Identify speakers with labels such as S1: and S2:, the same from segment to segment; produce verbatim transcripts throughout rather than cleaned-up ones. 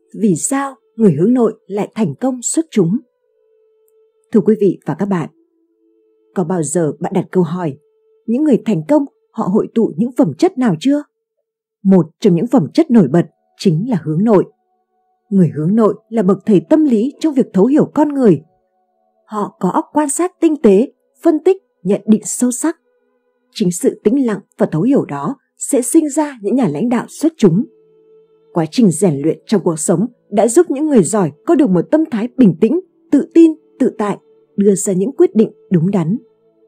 S1: Vì sao người hướng nội lại thành công xuất chúng? Thưa quý vị và các bạn, có bao giờ bạn đặt câu hỏi những người thành công họ hội tụ những phẩm chất nào chưa? Một trong những phẩm chất nổi bật chính là hướng nội. Người hướng nội là bậc thầy tâm lý trong việc thấu hiểu con người. Họ có óc quan sát tinh tế, phân tích, nhận định sâu sắc. Chính sự tĩnh lặng và thấu hiểu đó sẽ sinh ra những nhà lãnh đạo xuất chúng. Quá trình rèn luyện trong cuộc sống đã giúp những người giỏi có được một tâm thái bình tĩnh, tự tin, tự tại, đưa ra những quyết định đúng đắn.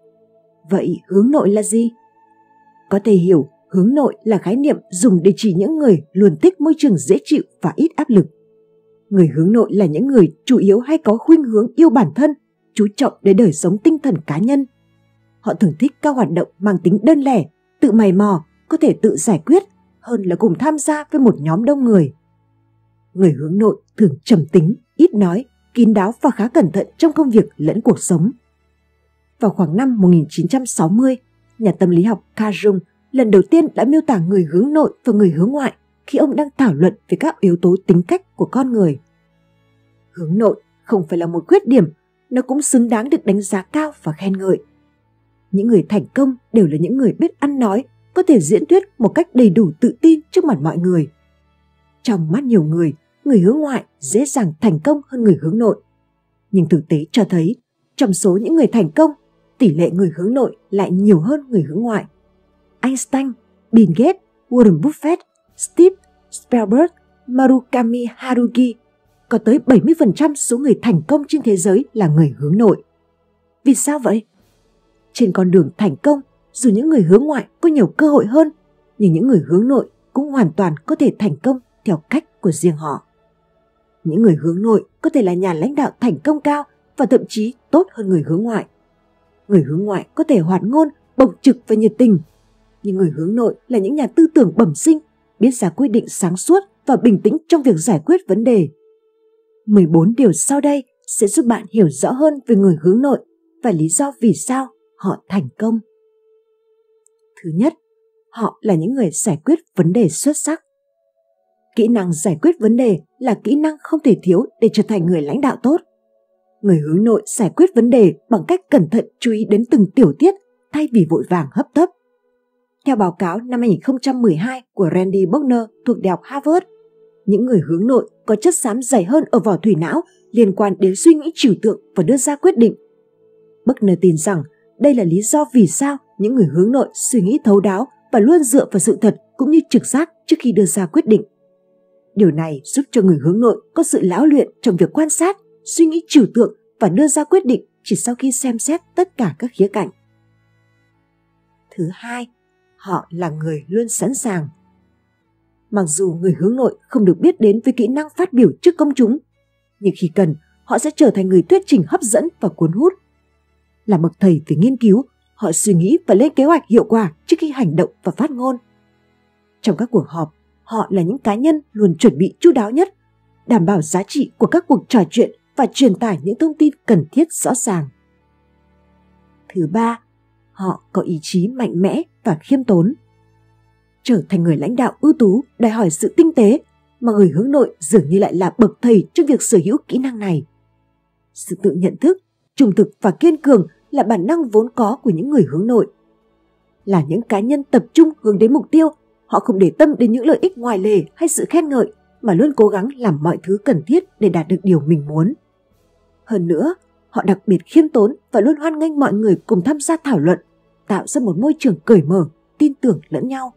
S1: Vậy hướng nội là gì? Có thể hiểu, hướng nội là khái niệm dùng để chỉ những người luôn thích môi trường dễ chịu và ít áp lực. Người hướng nội là những người chủ yếu hay có khuynh hướng yêu bản thân, chú trọng đến đời sống tinh thần cá nhân. Họ thường thích các hoạt động mang tính đơn lẻ, tự mày mò, có thể tự giải quyết hơn là cùng tham gia với một nhóm đông người. Người hướng nội thường trầm tính, ít nói, kín đáo và khá cẩn thận trong công việc lẫn cuộc sống. Vào khoảng năm một nghìn chín trăm sáu mươi, nhà tâm lý học Carl Jung lần đầu tiên đã miêu tả người hướng nội và người hướng ngoại khi ông đang thảo luận về các yếu tố tính cách của con người. Hướng nội không phải là một khuyết điểm, nó cũng xứng đáng được đánh giá cao và khen ngợi. Những người thành công đều là những người biết ăn nói, có thể diễn thuyết một cách đầy đủ tự tin trước mặt mọi người. Trong mắt nhiều người, người hướng ngoại dễ dàng thành công hơn người hướng nội. Nhưng thực tế cho thấy, trong số những người thành công, tỷ lệ người hướng nội lại nhiều hơn người hướng ngoại. Einstein, Bill Gates, Warren Buffett, Steve Spielberg, Murakami Haruki, có tới bảy mươi phần trăm số người thành công trên thế giới là người hướng nội. Vì sao vậy? Trên con đường thành công, dù những người hướng ngoại có nhiều cơ hội hơn, nhưng những người hướng nội cũng hoàn toàn có thể thành công theo cách của riêng họ. Những người hướng nội có thể là nhà lãnh đạo thành công cao và thậm chí tốt hơn người hướng ngoại. Người hướng ngoại có thể hoạt ngôn, bộc trực và nhiệt tình, nhưng người hướng nội là những nhà tư tưởng bẩm sinh, biết ra quyết định sáng suốt và bình tĩnh trong việc giải quyết vấn đề. mười bốn điều sau đây sẽ giúp bạn hiểu rõ hơn về người hướng nội và lý do vì sao họ thành công. Thứ nhất, họ là những người giải quyết vấn đề xuất sắc. Kỹ năng giải quyết vấn đề là kỹ năng không thể thiếu để trở thành người lãnh đạo tốt. Người hướng nội giải quyết vấn đề bằng cách cẩn thận chú ý đến từng tiểu tiết thay vì vội vàng hấp tấp. Theo báo cáo năm hai nghìn không trăm mười hai của Randy Buckner thuộc Đại học Harvard, những người hướng nội có chất xám dày hơn ở vỏ thủy não liên quan đến suy nghĩ trừu tượng và đưa ra quyết định. Buckner tin rằng đây là lý do vì sao những người hướng nội suy nghĩ thấu đáo và luôn dựa vào sự thật cũng như trực giác trước khi đưa ra quyết định. Điều này giúp cho người hướng nội có sự lão luyện trong việc quan sát, suy nghĩ trừu tượng và đưa ra quyết định chỉ sau khi xem xét tất cả các khía cạnh. Thứ hai, họ là người luôn sẵn sàng. Mặc dù người hướng nội không được biết đến với kỹ năng phát biểu trước công chúng, nhưng khi cần, họ sẽ trở thành người thuyết trình hấp dẫn và cuốn hút. Là bậc thầy về nghiên cứu, họ suy nghĩ và lên kế hoạch hiệu quả trước khi hành động và phát ngôn. Trong các cuộc họp, họ là những cá nhân luôn chuẩn bị chu đáo nhất, đảm bảo giá trị của các cuộc trò chuyện và truyền tải những thông tin cần thiết rõ ràng. Thứ ba, họ có ý chí mạnh mẽ và khiêm tốn. Trở thành người lãnh đạo ưu tú đòi hỏi sự tinh tế, mà người hướng nội dường như lại là bậc thầy trong việc sở hữu kỹ năng này. Sự tự nhận thức, trung thực và kiên cường là bản năng vốn có của những người hướng nội. Là những cá nhân tập trung hướng đến mục tiêu, họ không để tâm đến những lợi ích ngoài lề hay sự khen ngợi, mà luôn cố gắng làm mọi thứ cần thiết để đạt được điều mình muốn. Hơn nữa, họ đặc biệt khiêm tốn và luôn hoan nghênh mọi người cùng tham gia thảo luận, tạo ra một môi trường cởi mở, tin tưởng lẫn nhau.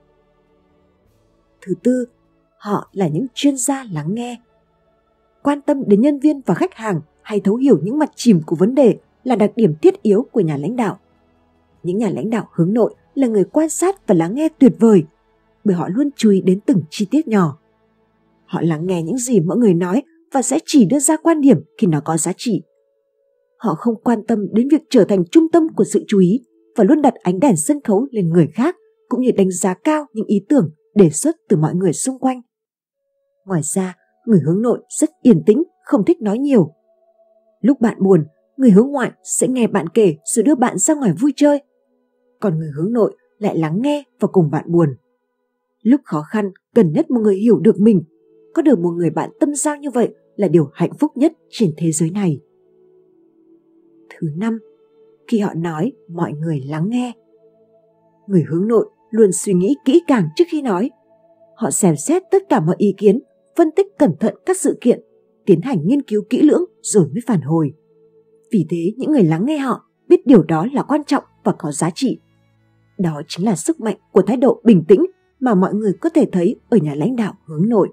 S1: Thứ tư, họ là những chuyên gia lắng nghe. Quan tâm đến nhân viên và khách hàng hay thấu hiểu những mặt chìm của vấn đề là đặc điểm thiết yếu của nhà lãnh đạo. Những nhà lãnh đạo hướng nội là người quan sát và lắng nghe tuyệt vời, bởi họ luôn chú ý đến từng chi tiết nhỏ. Họ lắng nghe những gì mọi người nói và sẽ chỉ đưa ra quan điểm khi nó có giá trị. Họ không quan tâm đến việc trở thành trung tâm của sự chú ý và luôn đặt ánh đèn sân khấu lên người khác, cũng như đánh giá cao những ý tưởng, đề xuất từ mọi người xung quanh. Ngoài ra, người hướng nội rất yên tĩnh, không thích nói nhiều. Lúc bạn buồn, người hướng ngoại sẽ nghe bạn kể rồi đưa bạn ra ngoài vui chơi. Còn người hướng nội lại lắng nghe và cùng bạn buồn. Lúc khó khăn, cần nhất một người hiểu được mình, có được một người bạn tâm giao như vậy là điều hạnh phúc nhất trên thế giới này. Thứ năm, khi họ nói, mọi người lắng nghe. Người hướng nội luôn suy nghĩ kỹ càng trước khi nói. Họ xem xét tất cả mọi ý kiến, phân tích cẩn thận các sự kiện, tiến hành nghiên cứu kỹ lưỡng rồi mới phản hồi. Vì thế những người lắng nghe họ biết điều đó là quan trọng và có giá trị. Đó chính là sức mạnh của thái độ bình tĩnh mà mọi người có thể thấy ở nhà lãnh đạo hướng nội.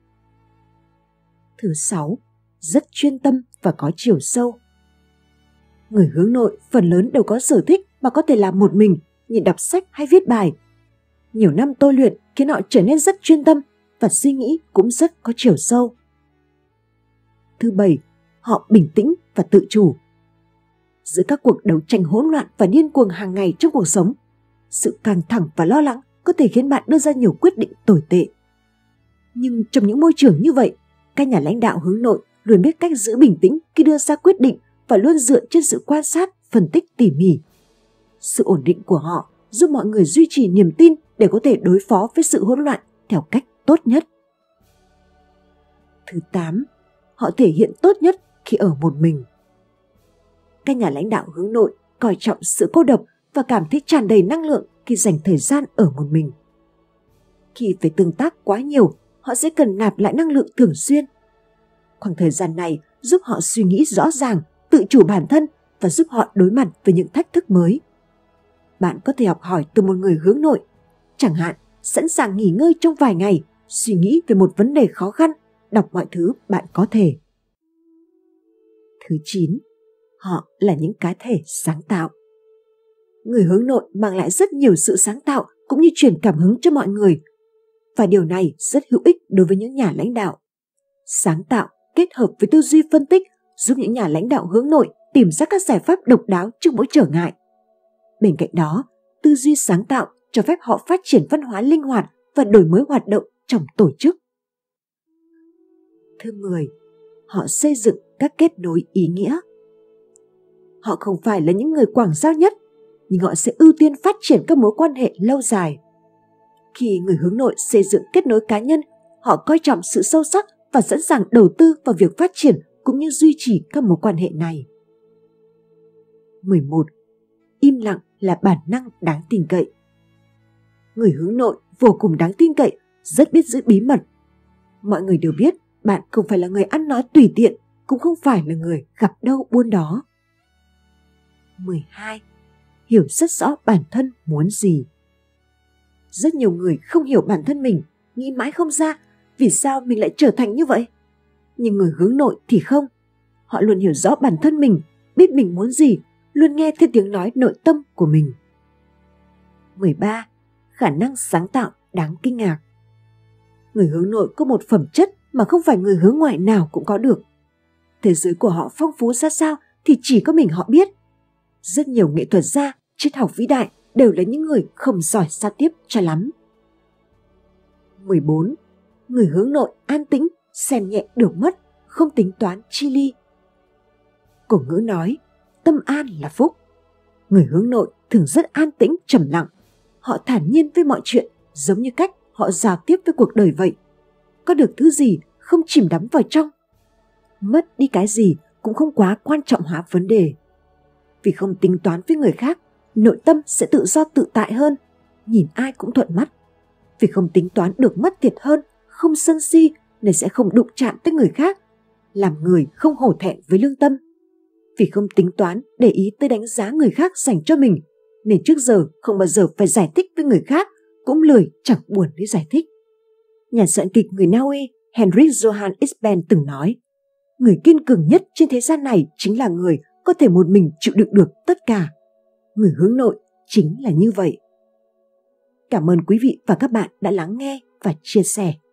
S1: Thứ sáu, rất chuyên tâm và có chiều sâu. Người hướng nội phần lớn đều có sở thích mà có thể làm một mình như đọc sách hay viết bài. Nhiều năm tôi luyện khiến họ trở nên rất chuyên tâm và suy nghĩ cũng rất có chiều sâu. Thứ bảy, họ bình tĩnh và tự chủ. Giữa các cuộc đấu tranh hỗn loạn và điên cuồng hàng ngày trong cuộc sống, sự căng thẳng và lo lắng có thể khiến bạn đưa ra nhiều quyết định tồi tệ. Nhưng trong những môi trường như vậy, các nhà lãnh đạo hướng nội luôn biết cách giữ bình tĩnh khi đưa ra quyết định và luôn dựa trên sự quan sát, phân tích tỉ mỉ. Sự ổn định của họ giúp mọi người duy trì niềm tin để có thể đối phó với sự hỗn loạn theo cách tốt nhất. Thứ tám, họ thể hiện tốt nhất khi ở một mình. Các nhà lãnh đạo hướng nội coi trọng sự cô độc và cảm thấy tràn đầy năng lượng khi dành thời gian ở một mình. Khi phải tương tác quá nhiều, họ sẽ cần nạp lại năng lượng thường xuyên. Khoảng thời gian này giúp họ suy nghĩ rõ ràng, tự chủ bản thân và giúp họ đối mặt với những thách thức mới. Bạn có thể học hỏi từ một người hướng nội, chẳng hạn sẵn sàng nghỉ ngơi trong vài ngày, suy nghĩ về một vấn đề khó khăn, đọc mọi thứ bạn có thể. Thứ chín, họ là những cá thể sáng tạo. Người hướng nội mang lại rất nhiều sự sáng tạo cũng như truyền cảm hứng cho mọi người. Và điều này rất hữu ích đối với những nhà lãnh đạo. Sáng tạo kết hợp với tư duy phân tích giúp những nhà lãnh đạo hướng nội tìm ra các giải pháp độc đáo trước mỗi trở ngại. Bên cạnh đó, tư duy sáng tạo cho phép họ phát triển văn hóa linh hoạt và đổi mới hoạt động trong tổ chức. Thứ mười, họ xây dựng các kết nối ý nghĩa. Họ không phải là những người quảng giao nhất, nhưng họ sẽ ưu tiên phát triển các mối quan hệ lâu dài. Khi người hướng nội xây dựng kết nối cá nhân, họ coi trọng sự sâu sắc và sẵn sàng đầu tư vào việc phát triển cũng như duy trì các mối quan hệ này. mười một. Im lặng là bản năng đáng tin cậy. Người hướng nội vô cùng đáng tin cậy, rất biết giữ bí mật. Mọi người đều biết bạn không phải là người ăn nói tùy tiện, cũng không phải là người gặp đâu buôn đó. mười hai. Hiểu rất rõ bản thân muốn gì. Rất nhiều người không hiểu bản thân mình, nghĩ mãi không ra vì sao mình lại trở thành như vậy. Nhưng người hướng nội thì không. Họ luôn hiểu rõ bản thân mình, biết mình muốn gì, luôn nghe theo tiếng nói nội tâm của mình. mười ba. Khả năng sáng tạo đáng kinh ngạc. Người hướng nội có một phẩm chất mà không phải người hướng ngoại nào cũng có được. Thế giới của họ phong phú ra sao thì chỉ có mình họ biết. Rất nhiều nghệ thuật gia, triết học vĩ đại đều là những người không giỏi giao tiếp cho lắm. mười bốn. Người hướng nội an tĩnh, xem nhẹ được mất, không tính toán chi ly. Cổ ngữ nói, tâm an là phúc. Người hướng nội thường rất an tĩnh, trầm lặng. Họ thản nhiên với mọi chuyện, giống như cách họ giao tiếp với cuộc đời vậy. Có được thứ gì không chìm đắm vào trong. Mất đi cái gì cũng không quá quan trọng hóa vấn đề. Vì không tính toán với người khác, nội tâm sẽ tự do tự tại hơn, nhìn ai cũng thuận mắt. Vì không tính toán được mất thiệt hơn, không sân si nên sẽ không đụng chạm tới người khác, làm người không hổ thẹn với lương tâm. Vì không tính toán để ý tới đánh giá người khác dành cho mình, nên trước giờ không bao giờ phải giải thích với người khác, cũng lười chẳng buồn để giải thích. Nhà soạn kịch người Na Uy Heinrich Johann Ibsen từng nói, người kiên cường nhất trên thế gian này chính là người có thể một mình chịu đựng được tất cả. Người hướng nội chính là như vậy. Cảm ơn quý vị và các bạn đã lắng nghe và chia sẻ.